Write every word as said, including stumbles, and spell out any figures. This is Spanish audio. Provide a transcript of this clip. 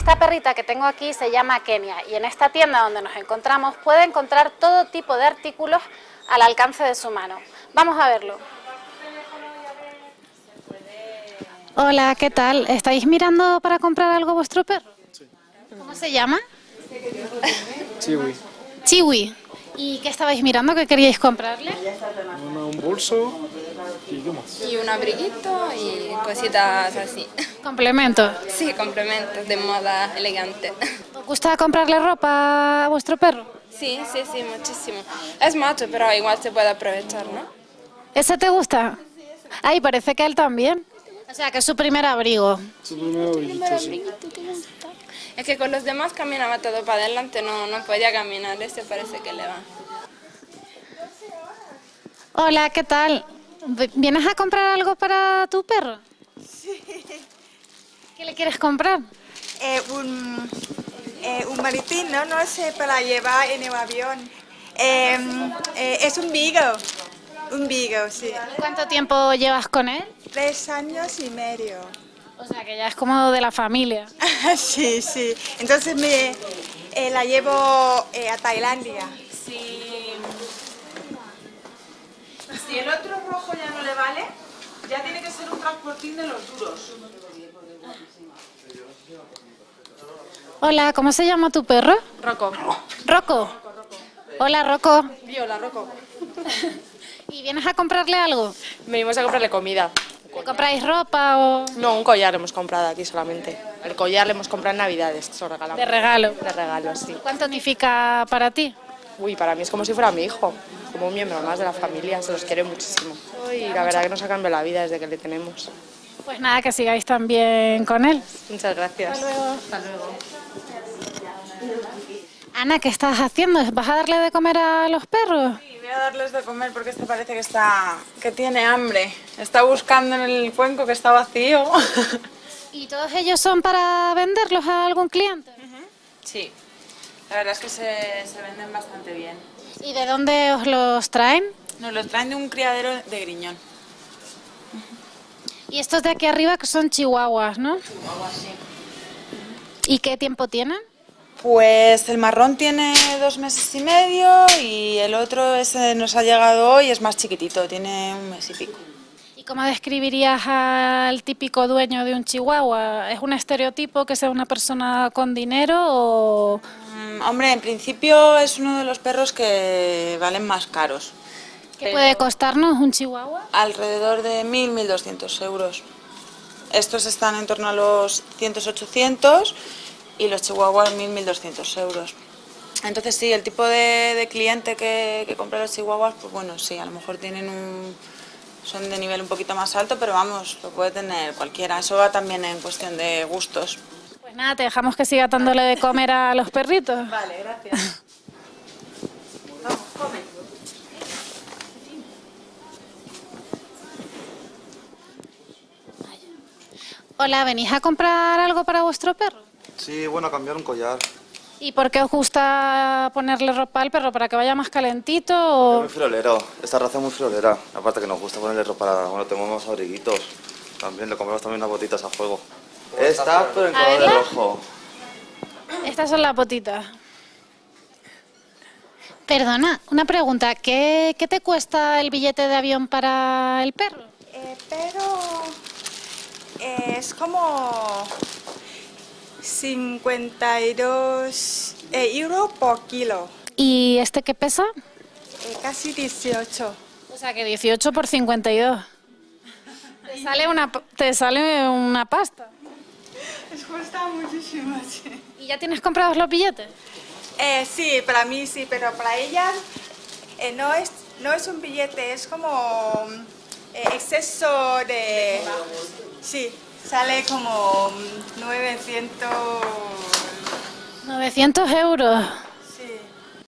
Esta perrita que tengo aquí se llama Kenia y en esta tienda donde nos encontramos puede encontrar todo tipo de artículos al alcance de su mano. Vamos a verlo. Hola, ¿qué tal? ¿Estáis mirando para comprar algo a vuestro perro? Sí. ¿Cómo se llama? Chiwi. Chiwi. ¿Y qué estabais mirando? ¿Qué queríais comprarle? Una- un bolso y qué más. Y un abriguito y cositas así. Complemento. Sí, complementos de moda elegante. ¿Os gusta comprarle ropa a vuestro perro? Sí, sí, sí, muchísimo. Es macho, pero igual se puede aprovechar, ¿no? ¿Ese te gusta? Ay, parece que a él también. O sea, que es su primer abrigo. Su primer abriguito, sí. Es que con los demás caminaba todo para adelante, no, no podía caminar, ese parece que le va. Hola, ¿qué tal? ¿Vienes a comprar algo para tu perro? Sí. ¿Qué le quieres comprar? Eh, un, eh, un maletín, ¿no? No sé, para llevar en el avión. Eh, eh, es un beagle. Un beagle, sí. ¿Cuánto tiempo llevas con él? Tres años y medio. O sea, que ya es como de la familia. Sí, sí. Entonces me eh, la llevo eh, a Tailandia. Si, si el otro rojo ya no le vale, ya tiene que ser un transportín de los duros. Hola, ¿cómo se llama tu perro? Rocco. Rocco. Hola, Rocco. Hola, Rocco. ¿Y vienes a comprarle algo? Venimos a comprarle comida. ¿Le compráis ropa o No, un collar hemos comprado aquí solamente. El collar le hemos comprado en Navidades, se lo regalamos. de regalo? De regalo, sí. ¿Cuánto significa para ti? Uy, para mí es como si fuera mi hijo, como un miembro más de la familia, se los quiere muchísimo. Y la verdad que nos ha cambiado la vida desde que le tenemos. Pues nada, que sigáis también con él. Muchas gracias. Hasta luego. Hasta luego. Ana, ¿qué estás haciendo? ¿Vas a darle de comer a los perros? Sí, voy a darles de comer porque este parece que está que tiene hambre. Está buscando en el cuenco que está vacío. ¿Y todos ellos son para venderlos a algún cliente? Sí, la verdad es que se, se venden bastante bien. ¿Y de dónde os los traen? Nos los traen de un criadero de Griñón. Y estos de aquí arriba que son chihuahuas, ¿no? Chihuahua, sí. ¿Y qué tiempo tienen? Pues el marrón tiene dos meses y medio y el otro ese nos ha llegado hoy, es más chiquitito, tiene un mes y pico. ¿Y cómo describirías al típico dueño de un chihuahua? ¿Es un estereotipo que sea una persona con dinero o...? Mm, hombre, en principio es uno de los perros que valen más caros. ¿Qué puede costarnos un chihuahua? Alrededor de mil, mil doscientos euros. Estos están en torno a los cien, ochocientos y los chihuahuas mil, mil doscientos euros. Entonces sí, el tipo de, de cliente que, que compra los chihuahuas, pues bueno, sí, a lo mejor tienen un, son de nivel un poquito más alto, pero vamos, lo puede tener cualquiera. Eso va también en cuestión de gustos. Pues nada, te dejamos que siga dándole de comer a los perritos. Vale, gracias. Vamos, come. Hola, ¿venís a comprar algo para vuestro perro? Sí, bueno, cambiar un collar. ¿Y por qué os gusta ponerle ropa al perro? ¿Para que vaya más calentito Es o...? muy friolero, esta raza es muy friolera. Aparte que nos gusta ponerle ropa, bueno, tenemos abriguitos. También le compramos también unas botitas a juego. Esta, pero en A color de verla. rojo. Estas son las botitas. Perdona, una pregunta. ¿Qué, qué te cuesta el billete de avión para el perro? Eh, pero eh, es como cincuenta y dos eh, euros por kilo. ¿Y este qué pesa? Eh, casi dieciocho. O sea que dieciocho por cincuenta y dos. Te sale una, te sale una pasta. Es cuesta muchísimo, sí. ¿Y ya tienes comprados los billetes? Eh, sí, para mí sí, pero para ellas eh, no, es, no es un billete, es como eh, exceso de... Sí, sale como novecientos... novecientos euros.